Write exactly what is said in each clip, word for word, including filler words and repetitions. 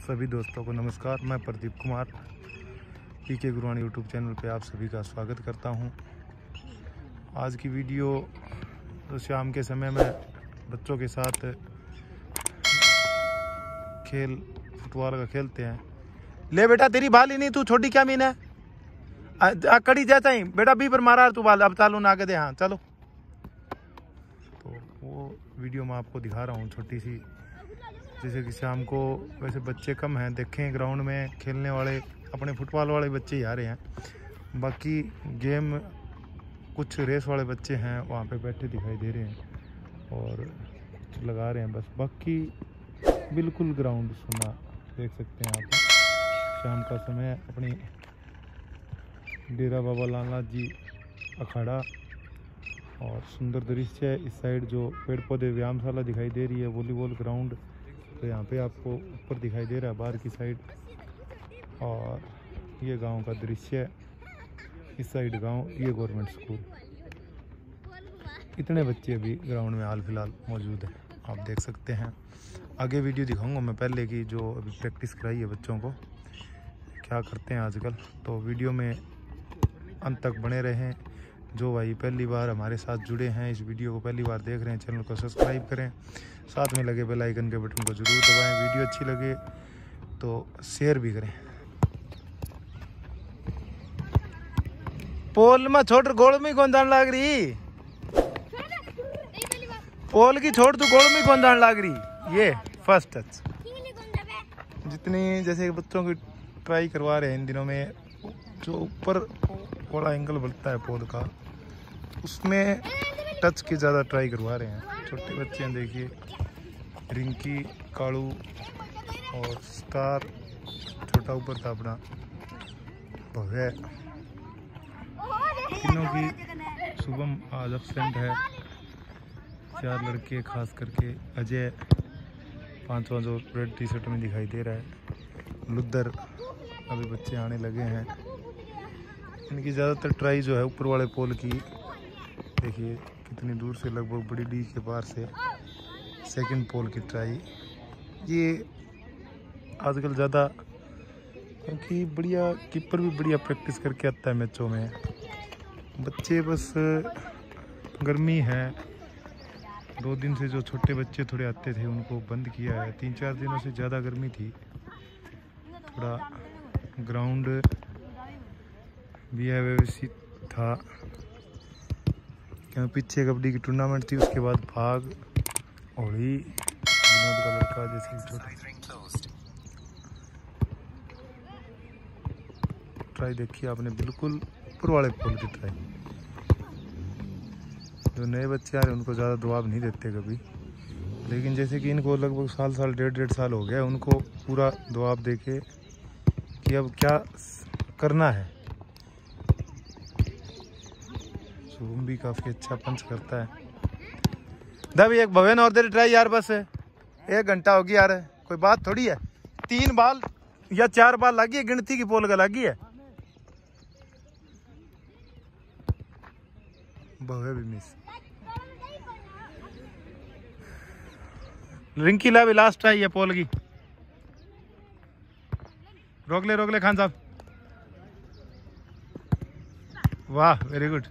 सभी दोस्तों को नमस्कार। मैं प्रदीप कुमार पी के गुरवाणी यूट्यूब चैनल पे आप सभी का स्वागत करता हूं। आज की वीडियो तो शाम के समय में बच्चों के साथ खेल फुटबॉल का खेलते हैं। ले बेटा तेरी बाल ही नहीं, तू छोटी क्या मीन है आ, कड़ी जैसा ही बेटा बी पर मारा तू बाल, अब तालू ना के दे। हाँ चलो, तो वो वीडियो मैं आपको दिखा रहा हूँ छोटी सी, जैसे कि शाम को वैसे बच्चे कम हैं, देखें ग्राउंड में खेलने वाले अपने फुटबॉल वाले बच्चे ही आ रहे हैं, बाकी गेम कुछ रेस वाले बच्चे हैं वहाँ पे बैठे दिखाई दे रहे हैं और लगा रहे हैं बस। बाकी बिल्कुल ग्राउंड सुना देख सकते हैं आप। शाम का समय अपनी डेरा बाबा लालनाथ जी अखाड़ा और सुंदर दृश्य है। इस साइड जो पेड़ पौधे व्यायामशाला दिखाई दे रही है, वॉलीबॉल ग्राउंड तो यहाँ पे आपको ऊपर दिखाई दे रहा है बाहर की साइड, और ये गांव का दृश्य है। इस साइड गांव, ये गवर्नमेंट स्कूल। इतने बच्चे अभी ग्राउंड में हाल फिलहाल मौजूद है, आप देख सकते हैं। आगे वीडियो दिखाऊंगा मैं पहले की जो अभी प्रैक्टिस कराई है बच्चों को, क्या करते हैं आजकल। तो वीडियो में अंत तक बने रहें। जो भाई पहली बार हमारे साथ जुड़े हैं, इस वीडियो को पहली बार देख रहे हैं, चैनल को सब्सक्राइब करें, साथ में लगे बेल आइकन के बटन को जरूर दबाएं। वीडियो अच्छी लगे तो शेयर भी करें। पोल में छोड़, गोल में कौन जान लाग रही, पोल की छोड़ तू गोल में कौन जान लाग रही। ये फर्स्ट टच जितनी जैसे बच्चों की ट्राई करवा रहे हैं इन दिनों में, जो ऊपर वाला एंगल बनता है पोल का उसमें टच की ज़्यादा ट्राई करवा रहे हैं। छोटे बच्चे हैं, देखिए रिंकी, कालू और स्टार, छोटा ऊपर था अपना भव्य, तीनों की शुभम आज एब्सेंट है। चार लड़के खास करके अजय पांचवा जो रेड टी शर्ट में दिखाई दे रहा है, लुद्दर, अभी बच्चे आने लगे हैं। इनकी ज़्यादातर ट्राई जो है ऊपर वाले पोल की, देखिए कितनी दूर से, लगभग बड़ी डी के पार से सेकंड पोल की ट्राई। ये आजकल ज़्यादा, क्योंकि बढ़िया कीपर भी बढ़िया प्रैक्टिस करके आता है मैचों में। बच्चे बस गर्मी है, दो दिन से जो छोटे बच्चे थोड़े आते थे उनको बंद किया है। तीन चार दिनों से ज़्यादा गर्मी थी, थोड़ा ग्राउंड भी व्यवस्थित था, क्योंकि पीछे कबड्डी की टूर्नामेंट थी, उसके बाद भाग, होली, विनोद का लड़का जैसे छोटा ट्राई देखी आपने, बिल्कुल ऊपर वाले पोल की ट्राई। जो नए बच्चे आ रहे हैं उनको ज़्यादा दबाव नहीं देते कभी, लेकिन जैसे कि इनको लगभग साल साल डेढ़ डेढ़ साल हो गया, उनको पूरा दबाव देके कि अब क्या करना है। शुभम भी काफ़ी अच्छा पंच करता है। दब एक भवन और तेरी ट्राई यार, बस एक घंटा होगी यार, कोई बात थोड़ी है। तीन बाल या चार बाल लगी है, गिनती की पोल का लगी है। भव्य भी मिस, रिंकी ला भी लास्ट ट्राई है पोल की। रोक ले रोक ले खान साहब, वाह वेरी गुड।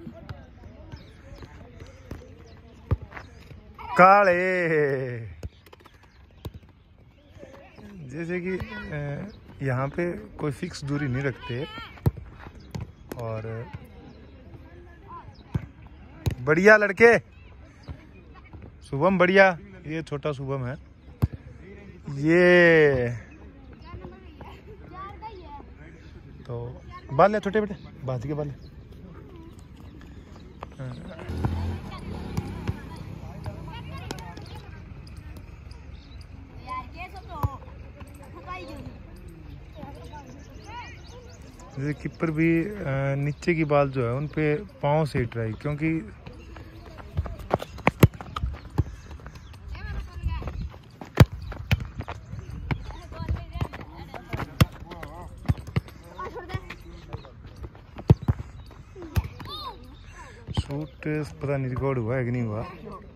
काले, जैसे कि यहाँ पे कोई फिक्स दूरी नहीं रखते, और बढ़िया लड़के, शुभम बढ़िया, ये छोटा शुभम है, ये तो बाल है छोटे बेटे, बाज के बाल। जैसे कीपर भी नीचे की बाल जो है उन पे पाँव से ट्राई, क्योंकि शूट पता नहीं रिकॉर्ड हुआ है कि नहीं हुआ।